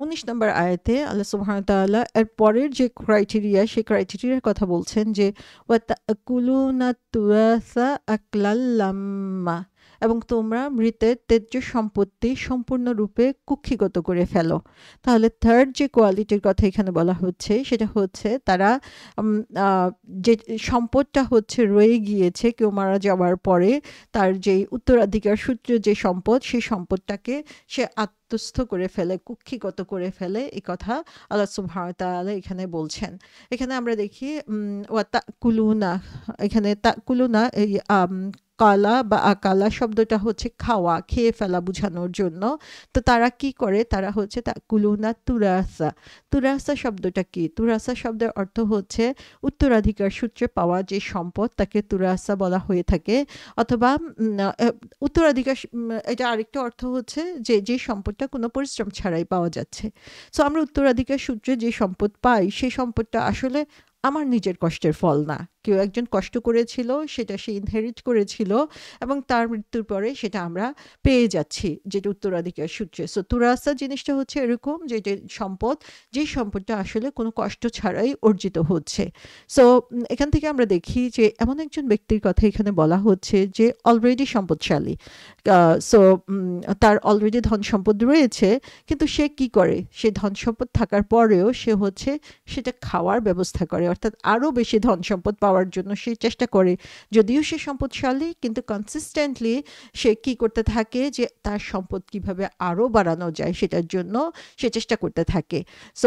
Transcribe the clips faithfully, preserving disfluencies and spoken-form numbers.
উনিশ নম্বর আয়াতে আল্লাহ সুবহানাহু ওয়া তাআলা এর পরের যে ক্রাইটেরিয়া সেই ক্রাইটেরিয়ার কথা বলছেন যে ওয়াতাকুলুনা তুরাসা আকলাল লাম্মা, এবং তোমরা মৃতের ত্যায্য সম্পত্তি সম্পূর্ণরূপে কুক্ষিগত করে ফেলো। তাহলে থার্ড যে কোয়ালিটির কথা এখানে বলা হচ্ছে সেটা হচ্ছে তারা উম, আহ, যে সম্পদটা হচ্ছে রয়ে গিয়েছে কেউ মারা যাওয়ার পরে, তার যেই উত্তরাধিকার সূত্রে যে সম্পদ সেই সম্পদটাকে সে আত্মস্থ করে ফেলে, কুক্ষিগত করে ফেলে, এই কথা আল্লাহ সুবহানাহু ওয়া তাআলা এখানে বলছেন। এখানে আমরা দেখি উম, ওয়া তাকুলুনা, এখানে তাকুলুনা এই আম, কালা বা আকালা শব্দটা হচ্ছে খাওয়া, খেয়ে ফেলা বোঝানোর জন্য। তো তারা কি করে, তারা হচ্ছে তাকুলুনা তুরাসা। তুরাসা শব্দটা কি? তুরাসা শব্দের অর্থ হচ্ছে উত্তরাধিকার সূত্রে পাওয়া যে সম্পদ তাকে তুরাসা বলা হয়ে থাকে, অথবা উম, আহ, উত্তরাধিকার স- উম, এটা আরেকটা অর্থ হচ্ছে যে যে সম্পদটা কোনো পরিশ্রম ছাড়াই পাওয়া যাচ্ছে। সো আমরা উত্তরাধিকার সূত্রে যে সম্পদ পাই সেই সম্পদটা আসলে আমার নিজের কষ্টের ফল না, কেউ একজন কষ্ট করেছিল, সেটা সে ইনহেরিট করেছিল, এবং তার মৃত্যুর পরে সেটা আমরা পেয়ে যাচ্ছি, যেটা উত্তরাধিকার সূত্রে। সো তুরাসা জিনিসটা হচ্ছে এরকম যে যে সম্পদ, যে সম্পদটা আসলে কোনো কষ্ট ছাড়াই অর্জিত হচ্ছে। সো এখান থেকে আমরা দেখি যে এমন একজন ব্যক্তির কথা এখানে বলা হচ্ছে যে অলরেডি সম্পদশালী, সো তার অলরেডি ধন সম্পদ রয়েছে, কিন্তু সে কি করে, সে ধন সম্পদ থাকার পরেও সে হচ্ছে সেটা খাওয়ার ব্যবস্থা করে, অর্থাৎ আরও বেশি ধন সম্পদ পাওয়ার জন্য সে চেষ্টা করে। যদিও সে সম্পদশালী, কিন্তু কনসিস্টেন্টলি সে কি করতে থাকে যে তার সম্পদ কিভাবে আরও বাড়ানো যায় সেটার জন্য সে চেষ্টা করতে থাকে। সো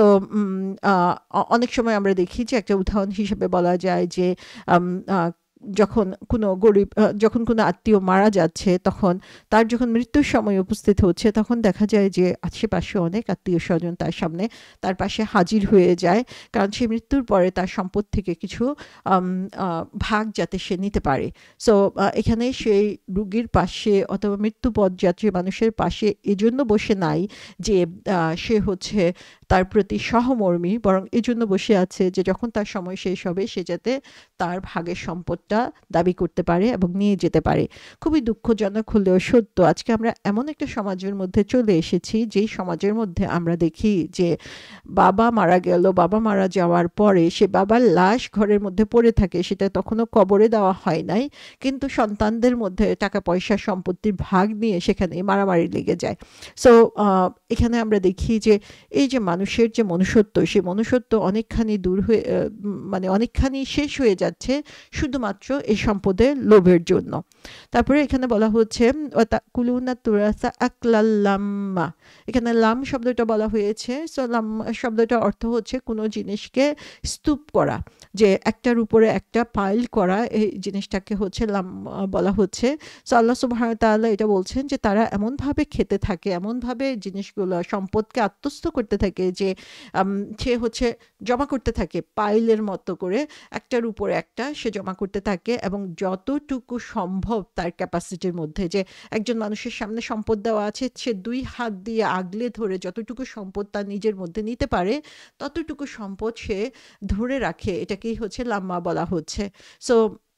অনেক সময় আমরা দেখি যে একটা উদাহরণ হিসেবে বলা যায় যে আম, আহ, যখন কোনো গরিব আহ, যখন কোনো আত্মীয় মারা যাচ্ছে, তখন তার যখন মৃত্যুর সময় উপস্থিত হচ্ছে তখন দেখা যায় যে আশেপাশে অনেক আত্মীয় স্বজন তার সামনে, তার পাশে হাজির হয়ে যায়, কারণ সে মৃত্যুর পরে তার সম্পদ থেকে কিছু আম, আহ, ভাগ যাতে সে নিতে পারে। সো এখানে সেই রুগীর পাশে অথবা মৃত্যু পথযাত্রী মানুষের পাশে এজন্য বসে নাই যে আহ, সে হচ্ছে তার প্রতি সহমর্মী, বরং এজন্য বসে আছে যে যখন তার সময় শেষ হবে সে যাতে তার ভাগের সম্পদটা দাবি করতে পারে এবং নিয়ে যেতে পারে। খুবই দুঃখজনক হলেও সত্য, আজকে আমরা এমন একটা সমাজের মধ্যে চলে এসেছি যেই সমাজের মধ্যে আমরা দেখি যে বাবা মারা গেল, বাবা মারা যাওয়ার পরে সে বাবার লাশ ঘরের মধ্যে পড়ে থাকে, সেটা তখনও কবরে দেওয়া হয় নাই, কিন্তু সন্তানদের মধ্যে টাকা পয়সা সম্পত্তির ভাগ নিয়ে সেখানে মারামারি লেগে যায়। সো এখানে আমরা দেখি যে এই যে মানুষের যে মনুষ্যত্ব, সেই মনুষ্যত্ব অনেকখানি দূর হয়ে আহ, উম, মানে অনেকখানি শেষ হয়ে যাচ্ছে শুধুমাত্র এই সম্পদের লোভের জন্য। তারপরে এখানে বলা হচ্ছে কুলুনা তুরাসা আকলাল্লাম্মা, এখানে লাম শব্দটা বলা হয়েছে। সো লাম শব্দটার অর্থ হচ্ছে কোনো জিনিসকে স্তূপ করা, যে একটার উপরে একটা পাইল করা, এই জিনিসটাকে হচ্ছে লাম আহ, বলা হচ্ছে। সো আল্লাহ সুবহানাহু ওয়া তাআলা এটা বলছেন যে তারা এমনভাবে খেতে থাকে, এমনভাবে জিনিসগুলো সম্পদকে আত্মস্থ করতে থাকে যে আম, সে হচ্ছে জমা করতে থাকে পাইলের মতো করে, একটার উপর একটা সে জমা করতে থাকে, এবং যতটুকু সম্ভব তার ক্যাপাসিটির মধ্যে, যে একজন মানুষের সামনে সম্পদ দেওয়া আছে, সে দুই হাত দিয়ে আগলে ধরে যতটুকু সম্পদ তার নিজের মধ্যে নিতে পারে ততটুকু সম্পদ সে ধরে রাখে, এটাকেই হচ্ছে লাম্মা বলা হচ্ছে। সো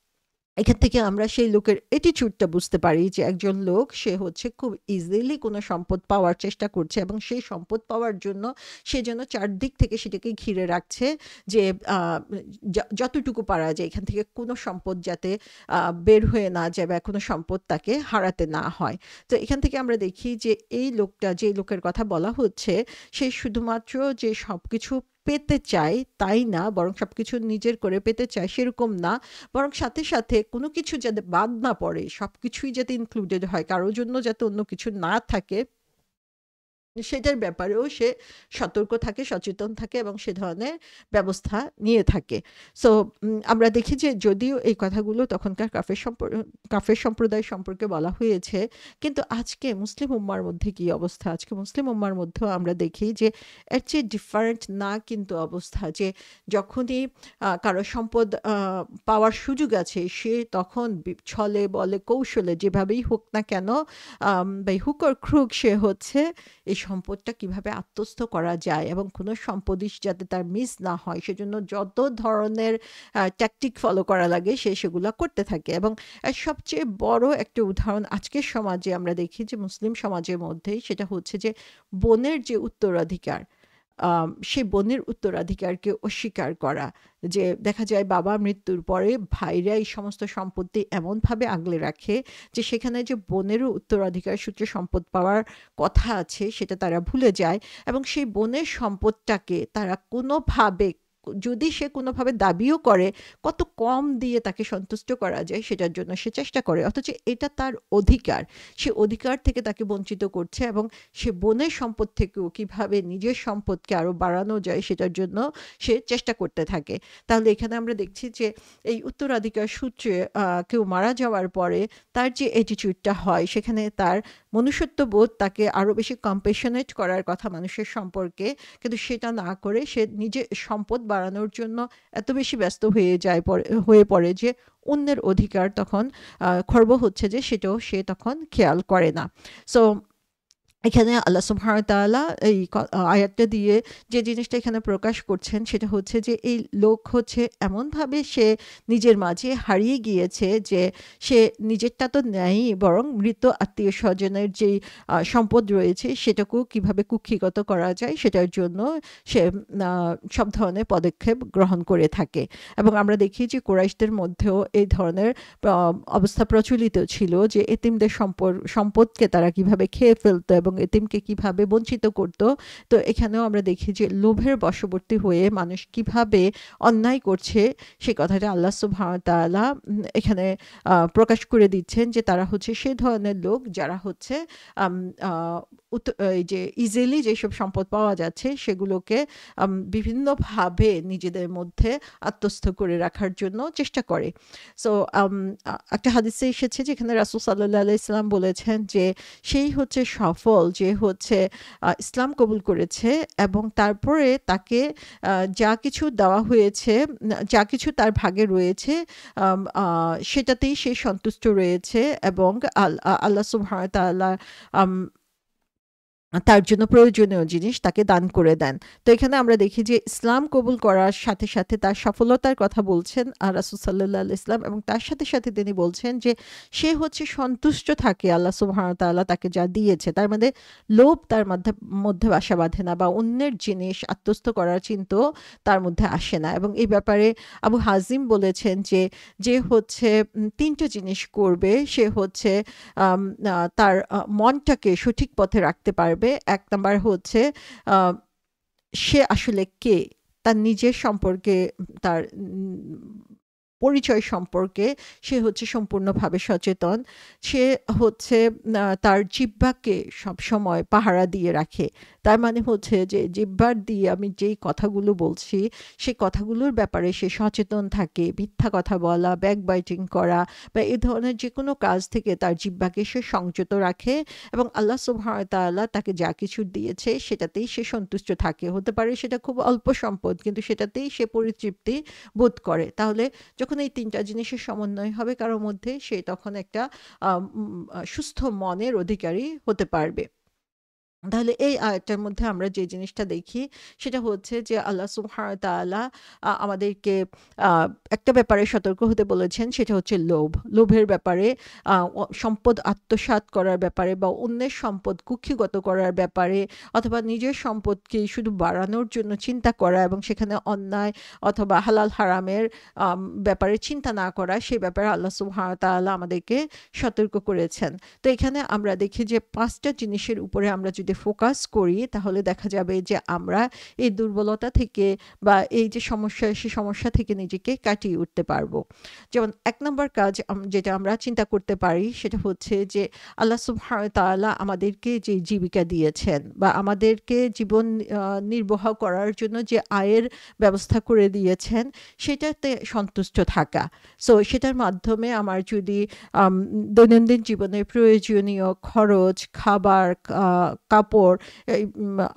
এখান থেকে আমরা সেই লোকের অ্যাটিটিউডটা বুঝতে পারি যে একজন লোক সে হচ্ছে খুব ইজিলি কোনো সম্পদ পাওয়ার চেষ্টা করছে, এবং সেই সম্পদ পাওয়ার জন্য সে যেন চারদিক থেকে সেটাকে ঘিরে রাখছে, যে আহ, য- যতটুকু পারা যায় এখান থেকে কোনো সম্পদ যাতে আহ, বের হয়ে না যায় বা কোনো সম্পদ তাকে হারাতে না হয়। তো এখান থেকে আমরা দেখি যে এই লোকটা, যে লোকের কথা বলা হচ্ছে, সে শুধুমাত্র যে সব কিছু পেতে চায় তাই না, বরং সবকিছু নিজের করে পেতে চায় সেরকম না, বরং সাথে সাথে কোনো কিছু যাতে বাদ না পড়ে, সবকিছুই যাতে ইনক্লুডেড হয়, কারোর জন্য যাতে অন্য কিছু না থাকে সেটার ব্যাপারেও সে সতর্ক থাকে, সচেতন থাকে, এবং সে ধরনের ব্যবস্থা নিয়ে থাকে। সো আমরা দেখি যে যদিও এই কথাগুলো তখনকার কাফের সম্পর কাফের সম্প্রদায় সম্পর্কে বলা হয়েছে, কিন্তু আজকে মুসলিম উম্মার মধ্যে কি অবস্থা, আজকে মুসলিম উম্মার মধ্যেও আমরা দেখি যে এর চেয়ে ডিফারেন্ট না কিন্তু অবস্থা, যে যখনই আহ, কারো সম্পদ আহ, পাওয়ার সুযোগ আছে সে তখন বি- ছলে বলে কৌশলে যেভাবেই হোক না কেন, বাই হুক অর ক্রুক, সে হচ্ছে এই সম্পদটা কিভাবে আত্মস্থ করা যায় এবং কোনো সম্পদই যাতে তার মিস না হয় সেজন্য যত ধরনের ট্যাকটিক ফলো করা লাগে সে সেগুলো করতে থাকে। এবং এর সবচেয়ে বড় একটা উদাহরণ আজকের সমাজে আমরা দেখি যে মুসলিম সমাজের মধ্যেই, সেটা হচ্ছে যে বোনের যে উত্তরাধিকার, আম সেই বোনের উত্তরাধিকারকে অস্বীকার করা। যে দেখা যায় বাবা মৃত্যুর পরে ভাইরা এই সমস্ত সম্পত্তি এমনভাবে আগলে রাখে যে সেখানে যে বোনেরও উত্তরাধিকার সূত্রে সম্পদ পাওয়ার কথা আছে সেটা তারা ভুলে যায়, এবং সেই বোনের সম্পদটাকে তারা কোনোভাবে, যদি সে কোনোভাবে দাবিও করে, কত কম দিয়ে তাকে সন্তুষ্ট করা যায় সেটার জন্য সে চেষ্টা করে, অথচ এটা তার অধিকার। সে অধিকার থেকে তাকে বঞ্চিত করছে এবং সে বোনের সম্পদ থেকেও কিভাবে নিজের সম্পদকে আরও বাড়ানো যায় সেটার জন্য সে চেষ্টা করতে থাকে। তাহলে এখানে আমরা দেখছি যে এই উত্তরাধিকার সূত্রে আহ, কেউ মারা যাওয়ার পরে তার যে অ্যাটিটিউডটা হয় সেখানে তার মনুষ্যত্ববোধ তাকে আরও বেশি কম্পেশনেট করার কথা মানুষের সম্পর্কে, কিন্তু সেটা না করে সে নিজের সম্পদ বাড়ানোর জন্য এত বেশি ব্যস্ত হয়ে যায় হয়ে পড়ে যে অন্যের অধিকার তখন আহ, খর্ব হচ্ছে যে সেটাও সে তখন খেয়াল করে না। সো এখানে আল্লাহ সুবহানাহু ওয়া তাআলা এই আয়াতটা দিয়ে যে জিনিসটা এখানে প্রকাশ করছেন সেটা হচ্ছে যে এই লোক হচ্ছে এমনভাবে সে নিজের মাঝে হারিয়ে গিয়েছে যে সে নিজেরটা তো নেয়ই, বরং মৃত আত্মীয় স্বজনের যেই সম্পদ রয়েছে সেটাকেও কিভাবে কুক্ষিগত করা যায় সেটার জন্য সে সব ধরনের পদক্ষেপ গ্রহণ করে থাকে। এবং আমরা দেখি যে কুরাইশদের মধ্যেও এই ধরনের অবস্থা প্রচলিত ছিল যে এতিমদের সম্পদ সম্পদকে তারা কিভাবে খেয়ে ফেলতো এবং এতিমকে কিভাবে বঞ্চিত করত। তো এখানেও আমরা দেখি যে লোভের বশবর্তী হয়ে মানুষ কিভাবে অন্যায় করছে সে কথাটা আল্লাহ সুবহানাহু ওয়া তাআলা এখানে প্রকাশ করে দিচ্ছেন যে তারা হচ্ছে সেই ধরনের লোক যারা হচ্ছে এই যে ইজিলি যেসব সম্পদ পাওয়া যাচ্ছে সেগুলোকে বিভিন্নভাবে নিজেদের মধ্যে আত্মস্থ করে রাখার জন্য চেষ্টা করে। সো একটা হাদিসে এসেছে যেখানে রাসূল সাল্লাল্লাহু আলাইহি সাল্লাম বলেছেন যে সেই হচ্ছে সফল যে হচ্ছে ইসলাম কবুল করেছে এবং তারপরে তাকে যা কিছু দেওয়া হয়েছে, যা কিছু তার ভাগে রয়েছে সেটাতেই সে সন্তুষ্ট রয়েছে এবং আল্লাহ সুবহানাহু ওয়া তাআলা তার জন্য প্রয়োজনীয় জিনিস তাকে দান করে দেন। তো এখানে আমরা দেখি যে ইসলাম কবুল করার সাথে সাথে তার সফলতার কথা বলছেন রাসূল সাল্লাল্লাহু আলাইহি ওয়াসাল্লাম, এবং তার সাথে সাথে তিনি বলছেন যে সে হচ্ছে সন্তুষ্ট থাকে আল্লাহ সুবহানাহু ওয়া তাআলা তাকে যা দিয়েছে। তার মধ্যে লোভ তার মধ্যে মধ্যে বাসা বাঁধে না বা অন্যের জিনিস আত্মস্থ করার চিন্তাও তার মধ্যে আসে না। এবং এই ব্যাপারে আবু হাজিম বলেছেন যে যে হচ্ছে তিনটা জিনিস করবে সে হচ্ছে তার মনটাকে সঠিক পথে রাখতে পারবে। এক নাম্বার হচ্ছে সে আসলে কে, তার নিজের সম্পর্কে, তার পরিচয় সম্পর্কে সে হচ্ছে সম্পূর্ণভাবে সচেতন। সে হচ্ছে তার জিহ্বাকে সবসময় পাহারা দিয়ে রাখে। তার মানে হচ্ছে যে জিহ্বার দিয়ে আমি যেই কথাগুলো বলছি সেই কথাগুলোর ব্যাপারে সে সচেতন থাকে। মিথ্যা কথা বলা, ব্যাকবাইটিং করা বা এই ধরনের যে কোনো কাজ থেকে তার জিহ্বাকে সে সংযত রাখে এবং আল্লাহ সুবহানাহু ওয়া তাআলা তাকে যা কিছু দিয়েছে সেটাতেই সে সন্তুষ্ট থাকে। হতে পারে সেটা খুব অল্প সম্পদ, কিন্তু সেটাতেই সে পরিতৃপ্তি বোধ করে। তাহলে যখন এই তিনটা জিনিসের সমন্বয় হবে কারোর মধ্যে, সে তখন একটা সুস্থ মনের অধিকারী হতে পারবে। তাহলে এই আয়াতটার মধ্যে আমরা যে জিনিসটা দেখি সেটা হচ্ছে যে আল্লাহ সুবহানাহু ওয়া তাআলা আমাদেরকে একটা ব্যাপারে সতর্ক হতে বলেছেন, সেটা হচ্ছে লোভ। লোভের ব্যাপারে, সম্পদ আত্মসাৎ করার ব্যাপারে বা অন্যের সম্পদ কুক্ষিগত করার ব্যাপারে অথবা নিজের সম্পদকে শুধু বাড়ানোর জন্য চিন্তা করা এবং সেখানে অন্যায় অথবা হালাল হারামের ব্যাপারে চিন্তা না করা, সেই ব্যাপারে আল্লাহ সুবহানাহু ওয়া তাআলা আমাদেরকে সতর্ক করেছেন। তো এখানে আমরা দেখি যে পাঁচটা জিনিসের উপরে আমরা যদি ফোকাস করি তাহলে দেখা যাবে যে আমরা এই দুর্বলতা থেকে বা এই যে সমস্যা সেই সমস্যা থেকে নিজেকে কাটিয়ে উঠতে পারবো। যেমন এক নম্বর কাজ যেটা আমরা চিন্তা করতে পারি সেটা হচ্ছে যে আল্লাহ সুবহানাহু ওয়া তাআলা আমাদেরকে যে জীবিকা দিয়েছেন বা আমাদেরকে জীবন নির্বাহ করার জন্য যে আয়ের ব্যবস্থা করে দিয়েছেন সেটাতে সন্তুষ্ট থাকা। সো সেটার মাধ্যমে আমার যদি দৈনন্দিন জীবনে প্রয়োজনীয় খরচ, খাবার, কাপড়, আমার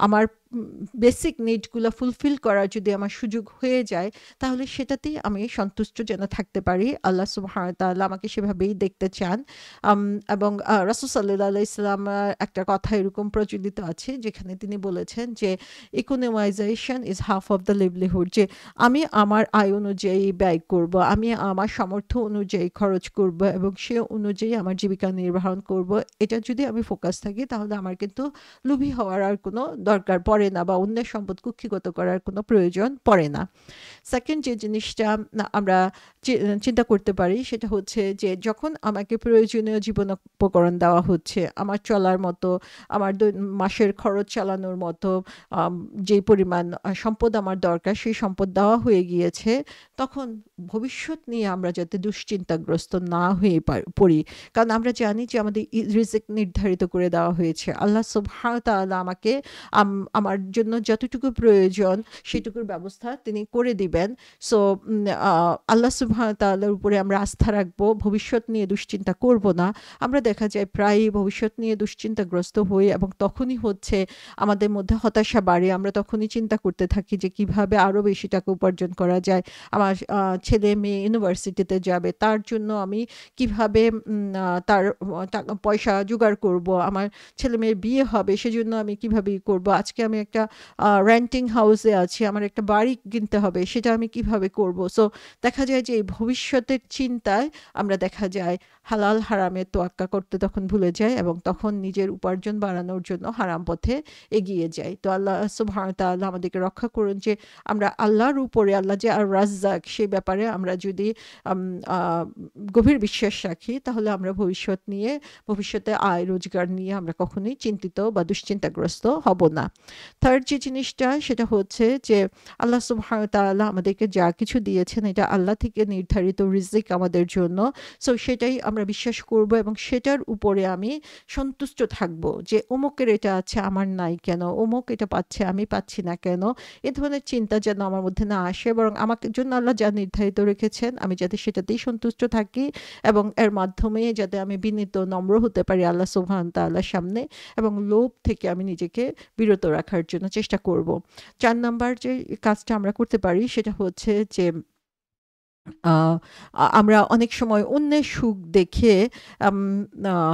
বেসিক নিডগুলো ফুলফিল করার যদি আমার সুযোগ হয়ে যায়, তাহলে সেটাতেই আমি সন্তুষ্ট যেন থাকতে পারি। আল্লাহ সুবহানাহু ওয়া তাআলা আমাকে সেভাবেই দেখতে চান। আম এবং আ রাসূল সাল্লাল্লাহু আলাইহি ওয়াসাল্লাম আ একটা কথা এরকম প্রচলিত আছে যেখানে তিনি বলেছেন যে, "economisation is half of the livelihood", যে আমি আমার আয় অনুযায়ী ব্যয় করব, আমি আমার সামর্থ্য অনুযায়ী খরচ করব এবং সে অনুযায়ী আমার জীবিকা নির্বাহন করব। এটা যদি আমি ফোকাস থাকি, তাহলে আমার কিন্তু লোভী হওয়ার আর কোনো দরকার পড়ে না, বা অন্যের সম্পদ কুক্ষিগত করার কোনো প্রয়োজন পড়ে না। সেকেন্ড যে জিনিসটা না আমরা চি- চিন্তা করতে পারি, সেটা হচ্ছে যে যখন আমাকে প্রয়োজনীয় জীবনোপকরণ দেওয়া হচ্ছে, আমার চলার মতো, আমার দৈন- মাসের খরচ চালানোর মতো আম, যে পরিমাণ আহ, সম্পদ আমার দরকার, সেই সম্পদ দেওয়া হয়ে গিয়েছে, তখন ভবিষ্যৎ নিয়ে আমরা যাতে দুশ্চিন্তাগ্রস্ত না হয়ে পার- পড়ি। কারণ আমরা জানি যে আমাদের রিজিক নির্ধারিত করে দেওয়া হয়েছে। আল্লাহ সুবহানাহু ওয়া তাআলা আমাকে আম- আমার জন্য যতটুকু প্রয়োজন সেটুকুর ব্যবস্থা তিনি করে দিবেন। সো আল্লাহ সুবহানাহু ওয়া তাআলার উপরে আমরা আস্থা রাখবো, ভবিষ্যৎ নিয়ে দুশ্চিন্তা করব না। আমরা দেখা যায় প্রায়ই ভবিষ্যৎ নিয়ে দুশ্চিন্তাগ্রস্ত হই, এবং তখনই হচ্ছে আমাদের মধ্যে হতাশা বাড়ে। আমরা তখনই চিন্তা করতে থাকি যে কিভাবে আরো বেশি টাকা উপার্জন করা যায়। আমার আহ, ছেলে মেয়ে ইউনিভার্সিটিতে যাবে, তার জন্য আমি কিভাবে উম, আহ, তার আহ, টাকা পয়সা জোগাড় করব। আমার ছেলে মেয়ের বিয়ে হবে, সেজন্য আমি কিভাবে ই করব। আজকে আমি একটা রেন্টিং হাউসে আছি, আমার একটা বাড়ি কিনতে হবে, সেটা আমি কিভাবে করব। সো দেখা যায় যে এই ভবিষ্যতের চিন্তায় আমরা দেখা যায় হালাল হারামের তোয়াক্কা করতে তখন ভুলে যাই, এবং তখন নিজের উপার্জন বাড়ানোর জন্য হারাম পথে এগিয়ে যাই। তো আল্লাহ সুবহানাহু ওয়া তাআলা আমাদেরকে রক্ষা করুন যে আমরা আল্লাহর উপরে, আল্লাহ যে আর রাজ্জাক, সেই ব্যাপারে আমরা যদি আম, আহ, গভীর বিশ্বাস রাখি, তাহলে আমরা ভবিষ্যৎ নিয়ে, ভবিষ্যতে আয় রোজগার নিয়ে আমরা কখনোই চিন্তিত বা দুশ্চিন্তাগ্রস্ত হব না। থার্ড যে জিনিসটা, সেটা হচ্ছে যে আল্লাহ সুবহানাহু ওয়া তাআলা আমাদেরকে যা কিছু দিয়েছেন, এটা আল্লাহ থেকে নির্ধারিত রিজিক আমাদের জন্য। সো সেটাই আমরা বিশ্বাস করব, এবং সেটার উপরে আমি সন্তুষ্ট থাকব যে অমুকের এটা আছে আমার নাই কেন, অমুক এটা পাচ্ছে আমি পাচ্ছি না কেন। এ ধরনের চিন্তা যেন আমার মধ্যে না আসে, বরং আমাকে জন্য আল্লাহ যা নির্ধারিত রেখেছেন আমি যাতে সেটাতেই সন্তুষ্ট থাকি, এবং এর মাধ্যমে যাতে আমি বিনীত নম্র হতে পারি আল্লাহ সুবহানাহু ওয়া তাআলার সামনে, এবং লোভ থেকে আমি নিজেকে বিরত রাখার জন্য চেষ্টা করব। চার নাম্বার যে কাজটা আমরা করতে পারি, সেটা হচ্ছে যে আহ, আ- আমরা অনেক সময় অন্যের সুখ দেখে আম, আহ,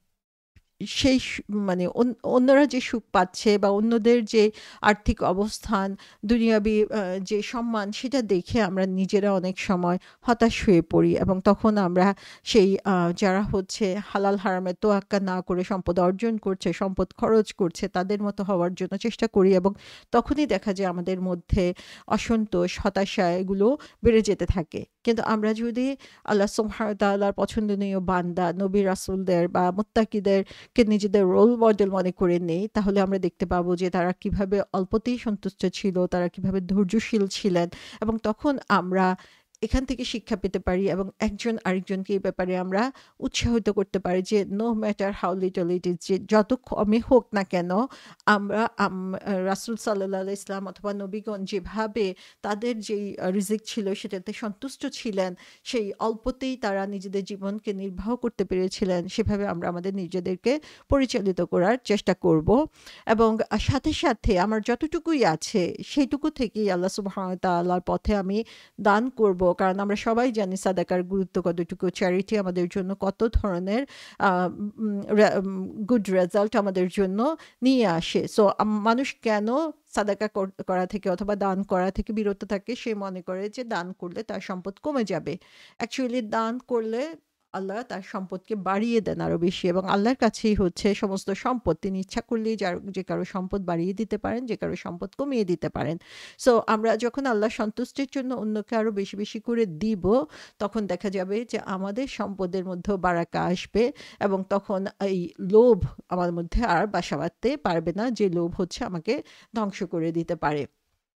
সেই সু মানে অন অন্যরা যে সুখ পাচ্ছে, বা অন্যদের যে আর্থিক অবস্থান, দুনিয়াবি আ যে সম্মান, সেটা দেখে আমরা নিজেরা অনেক সময় হতাশ হয়ে পড়ি, এবং তখন আমরা সেই আ যারা হচ্ছে হালাল হারামের তোয়াক্কা না করে সম্পদ অর্জন করছে, সম্পদ খরচ করছে, তাদের মতো হওয়ার জন্য চেষ্টা করি, এবং তখনই দেখা যায় আমাদের মধ্যে অসন্তোষ, হতাশা এগুলো বেড়ে যেতে থাকে। কিন্তু আমরা যদি আল্লাহ সুবহানাহু ওয়া তাআলার পছন্দনীয় বান্দা, নবী রাসূলদের বা মুত্তাকিদের কে নিজেদের রোল মডেল মনে করে নেই, তাহলে আমরা দেখতে পাবো যে তারা কিভাবে অল্পতেই সন্তুষ্ট ছিল, তারা কিভাবে ধৈর্যশীল ছিলেন, এবং তখন আমরা এখান থেকে শিক্ষা পেতে পারি, এবং একজন আরেকজনকে এই ব্যাপারে আমরা উৎসাহিত করতে পারি যে no matter how little it is, যে যত কমে হোক না কেন, আমরা আম- রাসূল সাল্লাল্লাহু আলাইহি ইসলাম অথবা নবীগণ যেভাবে তাদের যেই রিজিক ছিল সেটাতে সন্তুষ্ট ছিলেন, সেই অল্পতেই তারা নিজেদের জীবনকে নির্বাহ করতে পেরেছিলেন, সেভাবে আমরা আমাদের নিজেদেরকে পরিচালিত করার চেষ্টা করব। এবং আ সাথে, সাথে আমার যতটুকুই আছে সেইটুকু থেকেই আল্লাহ সুবহানাহু ওয়া তাআলার পথে আমি দান করব। কারণ আমরা সবাই জানি সাদাকার গুরুত্ব কতটুকু, চ্যারিটি আমাদের জন্য কত ধরনের আ উম রে উম গুড রেজাল্ট আমাদের জন্য নিয়ে আসে। সো আম মানুষ কেন সাদাকা কর করা থেকে অথবা দান করা থেকে বিরত থাকে? সে মনে করে যে দান করলে তার সম্পদ কমে যাবে। অ্যাকচুয়ালি দান করলে আল্লাহ তার সম্পদকে বাড়িয়ে দেন আরো বেশি, এবং আল্লাহর কাছেই হচ্ছে সমস্ত সম্পদ। তিনি ইচ্ছা করলেই যার যে কারো সম্পদ বাড়িয়ে দিতে পারেন, যে কারো সম্পদ কমিয়ে দিতে পারেন। সো আমরা যখন আল্লাহর সন্তুষ্টির জন্য অন্যকে আরো বেশি, বেশি করে দিব, তখন দেখা যাবে যে আমাদের সম্পদের মধ্যেও বারাকা আসবে, এবং তখন এই লোভ আমার মধ্যে আর বাসা বাঁধতে পারবে না, যে লোভ হচ্ছে আমাকে ধ্বংস করে দিতে পারে।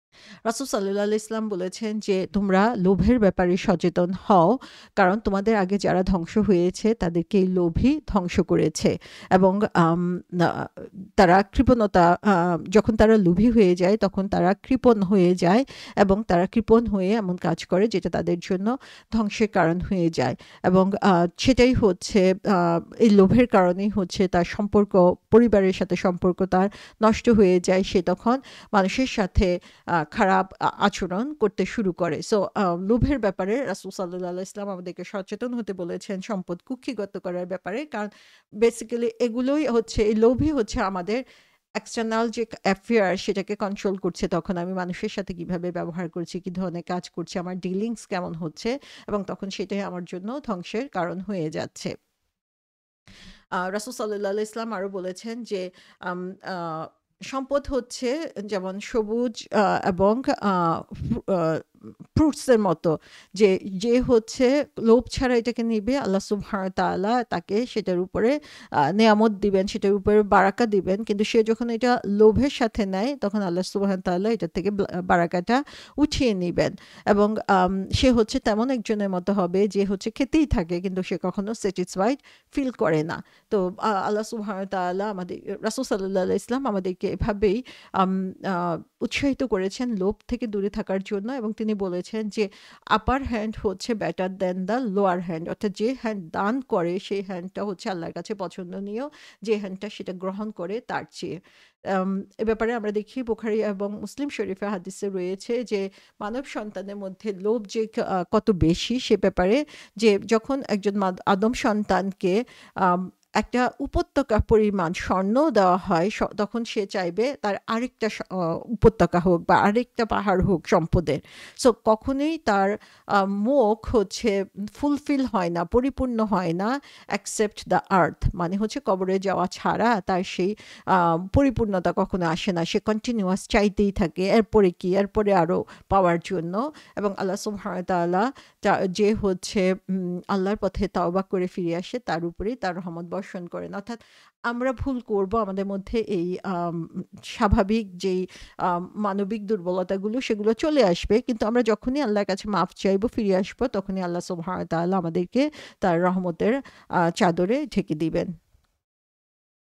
রাসূল সাল্লাল্লাহু আলাইহি ওয়াসাল্লাম বলেছেন যে, "তোমরা লোভের ব্যাপারে সচেতন হও। কারণ তোমাদের আগে যারা ধ্বংস হয়েছে তাদেরকে এই লোভই ধ্বংস করেছে।" এবং আম না তারা কৃপণতা আ যখন তারা লোভী হয়ে যায় তখন তারা কৃপণ হয়ে যায় এবং তারা কৃপণ হয়ে এমন কাজ করে যেটা তাদের জন্য ধ্বংসের কারণ হয়ে যায়। এবং আ সেটাই হচ্ছে আ এই লোভের কারণেই হচ্ছে তার সম্পর্ক, পরিবারের সাথে সম্পর্ক তার নষ্ট হয়ে যায়। সে তখন মানুষের সাথে আ খারাপ আ আচরণ করতে শুরু করে। সো আ লোভের ব্যাপারে রাসূল সাল্লাল্লাহু আলাইহি ওয়াসাল্লাম আমাদেরকে সচেতন হতে বলেছেন সম্পদ কুক্ষিগত করার ব্যাপারে। কারণ বেসিক্যালি এগুলোই হচ্ছে এই লোভই হচ্ছে আমাদের এক্সটার্নাল যে অ্যাফেয়ার সেটাকে কন্ট্রোল করছে। তখন আমি মানুষের সাথে কিভাবে ব্যবহার করছি, কি ধরনের কাজ করছি, আমার ডিলিংস কেমন হচ্ছে এবং তখন সেটাই আমার জন্য ধ্বংসের কারণ হয়ে যাচ্ছে। আ রাসূল সাল্লাল্লাহু আলাইহি ওয়াসাল্লাম আরো বলেছেন যে আম আ সম্পদ হচ্ছে যেমন সবুজ আ এবং আ ফ্রু আ ফ্রুটস এর মতো। যে, যে হচ্ছে লোভ ছাড়া এটাকে নিবে আল্লাহ সুবহানাহু ওয়া তাআলা তাকে সেটার উপরে আ নেয়ামত দিবেন, সেটার উপরে বারাকা দিবেন। কিন্তু সে যখন এটা লোভের সাথে নেয় তখন আল্লাহ সুবহানাহু ওয়া তাআলা এটা থেকে ব্লা বারাকাটা উঠিয়ে নিবেন। এবং আম সে হচ্ছে তেমন একজনের মতো হবে যে হচ্ছে খেতেই থাকে কিন্তু সে কখনো স্যাটিসফাইড ফিল করে না। তো আ আল্লাহ সুবহানাহু ওয়া তাআলা আমাদের রাসূল সাল্লাল্লাহু আলাইহি ওয়াসাল্লাম আমাদেরকে এভাবেই আম আ উৎসাহিত করেছেন লোভ থেকে দূরে থাকার জন্য এবং তিনি বলেছেন যে আপার হ্যান্ড হচ্ছে better than the lower hand. অর্থাৎ যে হ্যান্ড দান করে সেই হ্যান্ডটা হচ্ছে আল্লাহর কাছে পছন্দনীয়, যে হ্যান্ডটা সেটা গ্রহণ করে তার চেয়ে। আম এ ব্যাপারে আমরা দেখি বুখারী এবং মুসলিম শরীফে হাদিসে রয়েছে যে মানব সন্তানের মধ্যে লোভ যে আ কত বেশি সে ব্যাপারে, যে যখন একজন মাদ আদম সন্তানকে আম একটা উপত্যকা পরিমাণ স্বর্ণ দেওয়া হয় স তখন সে চাইবে তার আরেকটা স অ উপত্যকা হোক বা আরেকটা পাহাড় হোক সম্পদের। সো কখনোই তার আ মুখ হচ্ছে ফুলফিল হয় না, পরিপূর্ণ হয় না except the earth, মানে হচ্ছে কবরে যাওয়া ছাড়া তার সেই আ পরিপূর্ণতা কখনো আসে না। সে কন্টিনিউয়াস চাইতেই থাকে এরপরে কি, এরপরে আরো পাওয়ার জন্য। এবং আল্লাহ সুবহানাহু ওয়া তাআলা তা যে হচ্ছে উম আল্লাহর পথে তাওবা করে ফিরে আসে তার উপরেই তার রহমত বর্ষণ করেন। অর্থাৎ আমরা ভুল করব, আমাদের মধ্যে এই আম স্বাভাবিক যেই আম মানবিক দুর্বলতাগুলো সেগুলো চলে আসবে। কিন্তু আমরা যখনই আল্লাহর কাছে মাফ চাইবো, ফিরে আসবো তখনই আল্লাহ সুবহানাহু ওয়া তাআলা আমাদেরকে তার রহমতের আ চাদরে ঢেকে দিবেন।